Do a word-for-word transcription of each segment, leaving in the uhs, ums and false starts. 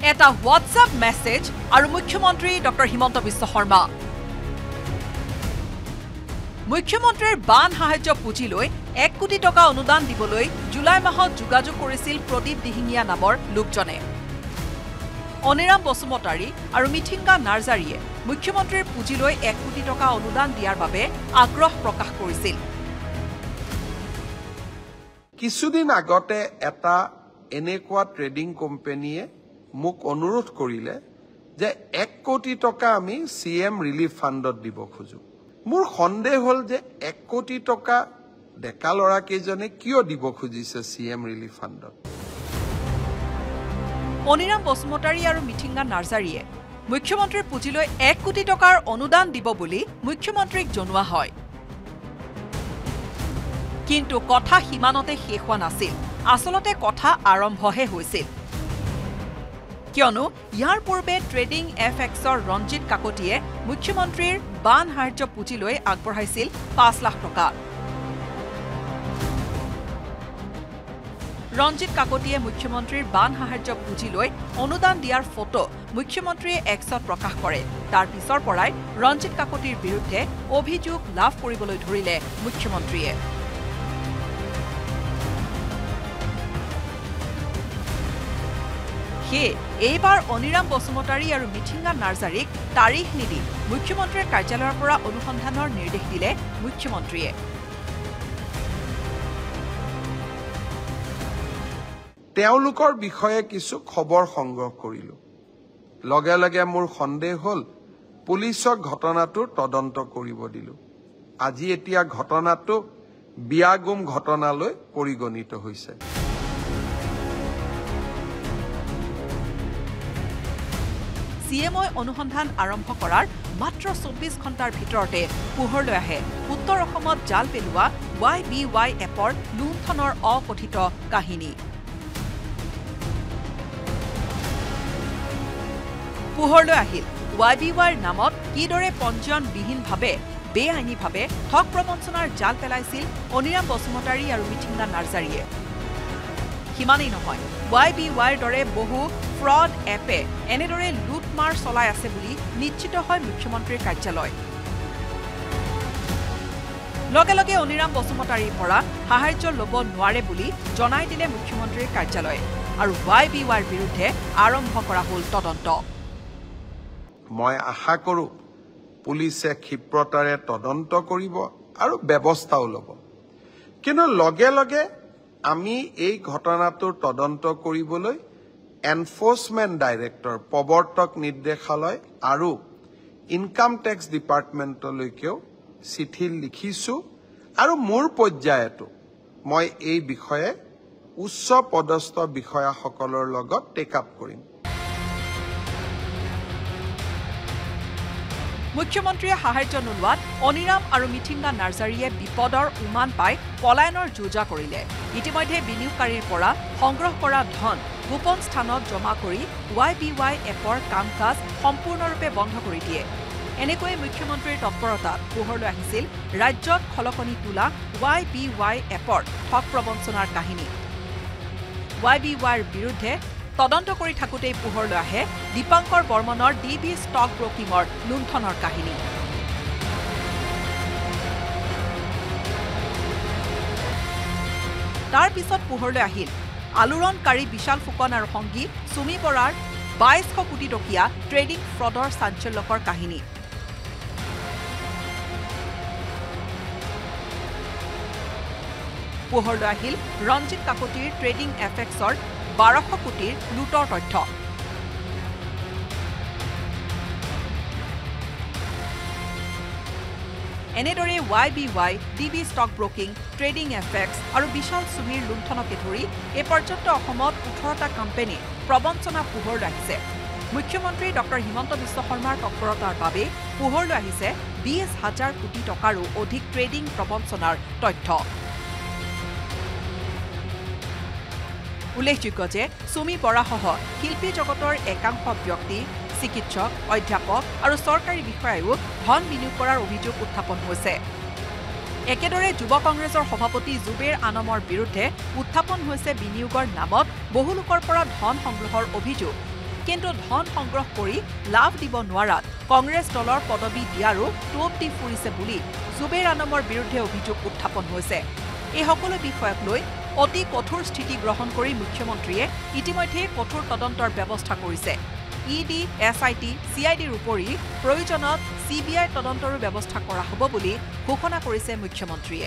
এটা WhatsApp message আৰু মুখ্যমন্ত্ৰী ডক্টৰ হিমন্ত বিশ্ব শৰ্মা মুখ্যমন্ত্ৰীৰ বান সাহায্য পুঁজিলৈ এক কোটি টকা অনুদান দিবলৈ জুলাই মাহত যোগাযোগ কৰিছিল প্ৰদীপ দিহিঙীয়া নামৰ লোকজনে অনিৰাম বসুমতাৰী আৰু মিঠিংগা নাৰ্জাৰীয়ে মুখ্যমন্ত্ৰীৰ পুঁজিলৈ এক কোটি টকা অনুদান দিয়াৰ বাবে আগ্ৰহ প্ৰকাশ কৰিছিল কিছুদিন আগতে এটা এনেকুৱা ট্ৰেডিং কোম্পানীয়ে মোক অনুৰোধ কৰিলে যে এক কোটি টকা আমি সিএম ৰিলিফ ফাণ্ডত দিব খোজো মোৰ সন্দেহ হল যে এক কোটি টকা ডেকা লৰা কেজনে কিয় দিব খুজিছে সিএম ৰিলিফ ফাণ্ডত অনিৰাম বসুমতাৰী আৰু মিঠিংগা নাৰ্জাৰীয়ে মুখ্যমন্ত্ৰীৰ পুঁজিলৈ এক কোটি টকাৰ অনুদান দিব বুলি মুখ্যমন্ত্ৰীক জনোৱা হয় কিন্তু কথা হিমানতে শেষ হোৱা নাছিল আসলতে কথা আৰম্ভহে হৈছিল কিয়নো ইয়াৰ পূৰ্বে ট্ৰেডিং এফএক্সৰ ৰঞ্জিত কাকতিয়ে মুখ্যমন্ত্ৰীৰ বান সাহায্য পুঁজিলৈ আগবঢ়াইছিল পাঁচ লাখ টকা ৰঞ্জিত কাকতিয়ে মুখ্যমন্ত্ৰীৰ বান সাহায্য পুঁজিলৈ অনুদান দিয়াৰ ফটো মুখ্যমন্ত্ৰীয়ে এক্সত প্ৰকাশ কৰে তাৰ পিছৰ পৰাই ৰঞ্জিত কাকতিৰ বিৰুদ্ধে অভিযোগ লাভ কৰিবলৈ ধৰিলে মুখ্যমন্ত্ৰীয়ে এইবাৰ অনিৰাম বসুমতাৰী আৰু মিঠিংগা নাৰ্জাৰীক তাৰিখ নিদি মুখ্যমন্ত্ৰীৰ কাৰ্যালয়ৰ পৰা অনুসন্ধানৰ নিৰ্দেশ দিলে মুখ্যমন্ত্ৰীয়ে তেওঁলোকৰ বিষয়ে কিছু খবৰ সংগ্ৰহ কৰিলো লগে লগে মোৰ সন্দেহ হল পুলিচক ঘটনাটোৰ তদন্ত কৰিব দিলো আজি এতিয়া ঘটনাটো বিয়াগুম ঘটনালৈ পৰিগণিত হৈছে সিএমই অনুসন্ধান আৰম্ভ কৰাৰ মাত্ৰ চৌব্বিছ ঘণ্টাৰ ভিতৰতে পোহৰলৈ আহে উত্তৰ অসমত জাল পেলোৱা ৱাই বি ৱাই এপৰ লুণ্ঠনৰ অকথিত কাহিনী পোহৰলৈ আহিল ৱাই বি ৱাইৰ নামত কিদৰে পঞ্জীয়নবিহীনভাৱে বেআইনীভাৱে ঠগ প্ৰবঞ্চনাৰ জাল পেলাইছিল অনিৰাম বসুমতাৰী আৰু মিঠিংগা নাৰ্জাৰীয়ে সিমানেই নহয় ৱাই বি ৱাইৰ দৰে বহু ফ্ৰড এপে এনেদৰে লুটমাৰ চলাই আছে বুলি নিশ্চিত হয় মুখ্যমন্ত্ৰীৰ কাৰ্যালয় লগে লগে অনিৰাম বসুমতাৰীৰ পৰা সাহায্য ল'ব নোৱাৰে বুলি জনাই দিলে মুখ্যমন্ত্ৰীৰ কাৰ্যালয়ে আৰু ৱাই বি ৱাইৰ বিৰুদ্ধে আৰম্ভ কৰা হ'ল তদন্ত মই আশা কৰোঁ পুলিচে ক্ষিপ্ৰতাৰে তদন্ত কৰিব আৰু ব্যৱস্থাও ল'ব কিন্তু লগে লগে আমি এই ঘটনাটোৰ তদন্ত কৰিবলৈ এনফোৰ্সমেন্ট ডাইৰেক্টৰ প্ৰবৰ্তক নিৰ্দেশালয় আৰু ইনকাম টেক্স ডিপাৰ্টমেণ্টলৈকেও চিঠি লিখিছো আৰু মোৰ পৰ্যায়তো মই এই বিষয়ে উচ্চ পদস্থ বিষয়াসকলৰ লগত টেক আপ কৰিম মুখ্যমন্ত্ৰীয়ে সাহায্য নোলোৱাত অনিৰাম আৰু মিঠিংগা নাৰ্জাৰীয়ে বিপদৰ উমান পাই পলায়নৰ যোজা কৰিলে ইতিমধ্যে বিনিয়োগকাৰীৰ পৰা সংগ্ৰহ কৰা ধন গোপন স্থানত জমা কৰি ৱাই বি ৱাই এপৰ কাম কাজ সম্পূৰ্ণৰূপে বন্ধ কৰি দিয়ে এনেকৈ মুখ্যমন্ত্ৰীৰ তৎপৰতাত পোহৰলৈ আহিছিল ৰাজ্যত খলকনি তোলা ৱাই বি ৱাই এপৰ ঠগ প্ৰবঞ্চনাৰ কাহিনী ৱাই বি ৱাইৰ বিৰুদ্ধে তদন্ত কৰি থাকোঁতেই পোহৰলৈ আহে দীপাংকৰ বৰ্মনৰ ডি বি ষ্টক ব্ৰকিঙৰ লুণ্ঠনৰ কাহিনী তাৰ পিছত পোহৰলৈ আহিল আলোড়নকাৰী বিশাল ফুকন আৰু সংগী সুমি বৰাৰ বাইশ কোটি টকীয়া ট্ৰেডিং ফ্ৰডৰ চাঞ্চল্যকৰ কাহিনী পোহৰলৈ আহিল ৰঞ্জিত কাকতিৰ ট্ৰেডিং এফএক্সৰ বাৰশ কোটিৰ লুটৰ তথ্য এনেদৰে Y B Y D B stock broking trading FX আৰু বিশাল সুমিৰ লুণ্ঠনকে ধৰি এই পৰ্যন্ত অসমত ওঠৰটা কোম্পানী প্ৰবঞ্চনা পোহৰলৈ আহিছে মুখ্যমন্ত্ৰী ডক্টৰ হিমন্ত বিশ্ব শৰ্মাৰ তৎপৰতাৰ বাবে পোহৰলৈ আহিছে বিশ হাজাৰ কোটি টকাৰো অধিক ট্ৰেডিং প্ৰবঞ্চনাৰ তথ্য উল্লেখযোগ্য যে সুমি বৰাসহ শিল্পী জগতৰ একাংশ ব্যক্তি চিকিৎসক অধ্যাপক আৰু চৰকাৰী বিষয়ায়ো ধন বিনিয়োগ কৰাৰ অভিযোগ উত্থাপন হৈছে একেদৰে যুৱ কংগ্ৰেছৰ সভাপতি জুবেৰ আনমৰ বিৰুদ্ধে উত্থাপন হৈছে বিনিয়োগৰ নামত বহু লোকৰ পৰা ধন সংগ্ৰহৰ অভিযোগ কিন্তু ধন সংগ্ৰহ কৰি লাভ দিব নোৱাৰাত কংগ্ৰেছ দলৰ পদবী দিয়াৰো টোপ দি ফুৰিছে বুলি জুবেৰ আনমৰ বিৰুদ্ধে অভিযোগ উত্থাপন হৈছে। এই সকলো বিষয়ক লৈ অতি কঠোৰ স্থিতি গ্ৰহণ কৰি মুখ্যমন্ত্ৰীয়ে ইতিমধ্যে কঠোৰ তদন্তৰ ব্যৱস্থা কৰিছে। E D, S I T, C I ডিৰ উপৰি প্ৰয়োজনত চি বি আই তদন্তৰো ব্যৱস্থা কৰা হ'ব বুলি ঘোষণা কৰিছে মুখ্যমন্ত্ৰীয়ে।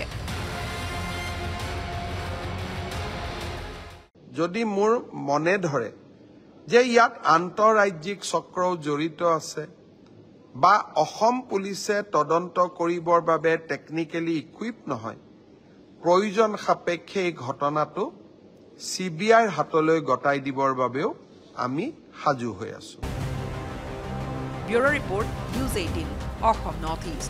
যদি মোৰ মনে ধৰে যে ইয়াত আন্তঃৰাজ্যিক চক্ৰও জড়িত আছে বা অসম পুলিচে তদন্ত কৰিবৰ বাবে টেকনিকেলি ইকুইপ নহয়, প্ৰয়োজন সাপেক্ষে এই ঘটনাটো চি বি আইৰ হাতলৈ গতাই দিবৰ বাবেও আমি সাজু হৈ আছো। Bureau' report, news eighteen, Assam north east.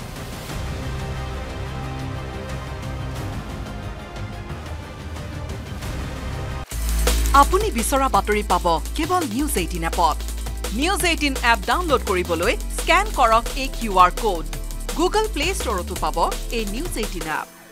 আপুনি বিচৰা বাতৰি পাব কেৱল নিউজ এইটিন এপত। নিউজ এইটিন এপ ডাউনলোড কৰিবলৈ স্কেন কৰক এই Q R code. Google play ষ্টৰতো পাব এই নিউজ এইটিন এপ।